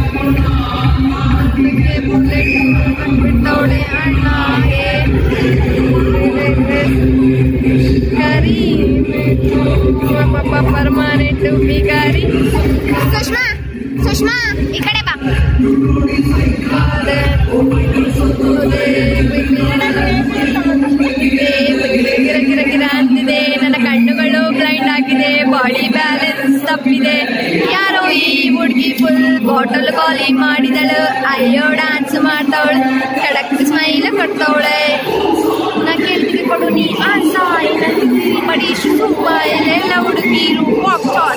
ಬಿಟ್ಟವಳೆ ಅಣ್ಣಾಗೆ ಕರಿ ಪರ್ಮನೆಂಟ್ ಬಿಗಾರಿ. ಸುಷ್ಮಾ ಸುಷ್ಮಾ ಈ ಕಡೆ ಬಾ. ಗಿರ ಗಿರ ಅಂತಿದೆ, ನನ್ನ ಕಣ್ಣುಗಳು ಬ್ಲೈಂಡ್ ಆಗಿದೆ, ಬಾಡಿ ಬ್ಯಾಲೆನ್ಸ್ ತಪ್ಪಿದೆ. ಯಾರೋ ಈ ಹುಡುಗಿ ಫುಲ್ ಬಾಟಲ್ ಖಾಲಿ ಮಾಡಿದಳು, ಅಯ್ಯೋ ಡ್ಯಾನ್ಸ್ ಮಾಡ್ತಾವಳು, ಖಡಕ್ ಸ್ಮೈಲ್ ಕೊಡ್ತಾವಳೆ. ನಾ ಕೇಳ್ತೀನಿ ಕೊಡು ನೀ ಆನ್ಸ, ಮಡಿ ಸುಮ್ಮ ಎಲ್ಲ ಹುಡುಗಿರು